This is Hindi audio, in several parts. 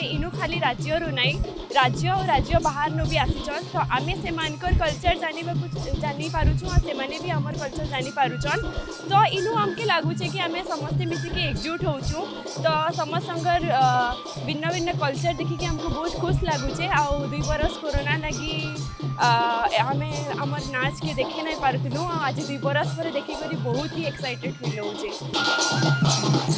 जे इनु खाली राज्य रु नहीं राज्य और राज्य बाहर नु भी आसीचन तो आमे से मानकर कल्चर जानी पारुछु और से माने भी हमर कल्चर जानी पारुचन तो इनु हमके लागु छे कि आमे समस्त मिसी के एकजुट होछु तो समस्त संगर भिन्न भिन्न कल्चर देखि कि हमको बहुत खुश लागु छे आ 2 बरस कोरोना लगी आमे हमर नाच के देखे नहीं पारथिलु आज 2 बरस पर देखि करी बहुत ही एक्साइटेड फील होउछे।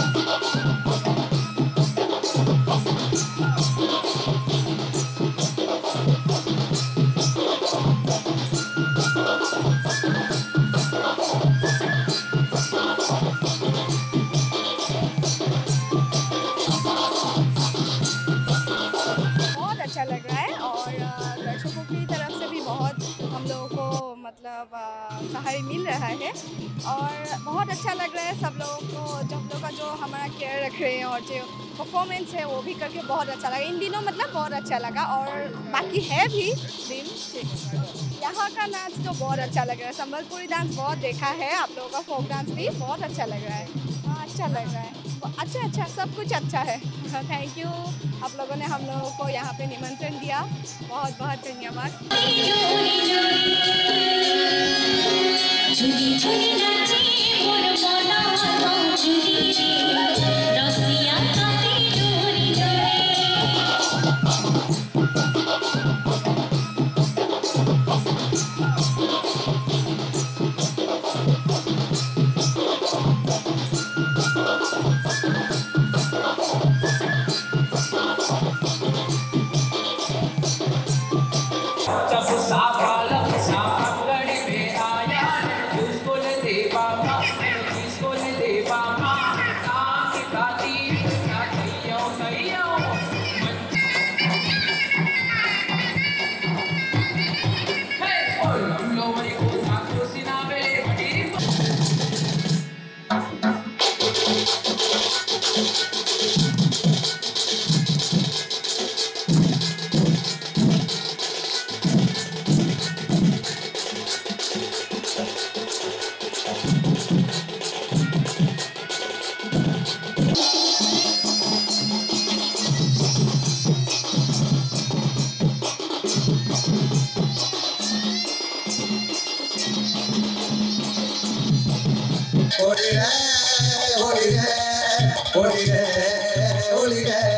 अच्छा लग रहा है और दर्शकों की तरफ से भी बहुत हम लोगों को मतलब सहाय मिल रहा है और बहुत अच्छा लग रहा है सब लोगों को हम लोग का जो हमारा केयर रख रहे हैं और जो परफॉर्मेंस है वो भी करके बहुत अच्छा लगा इन दिनों मतलब बहुत अच्छा लगा और बाकी है भी दिन यहाँ का नाच तो बहुत अच्छा लग रहा है संबलपुरी डांस बहुत देखा है आप लोगों का फोक डांस भी बहुत अच्छा लग रहा है हाँ अच्छा लग रहा है अच्छा सब कुछ अच्छा है थैंक यू आप लोगों ने हम लोगों को यहाँ पे निमंत्रण दिया बहुत बहुत धन्यवाद। Holy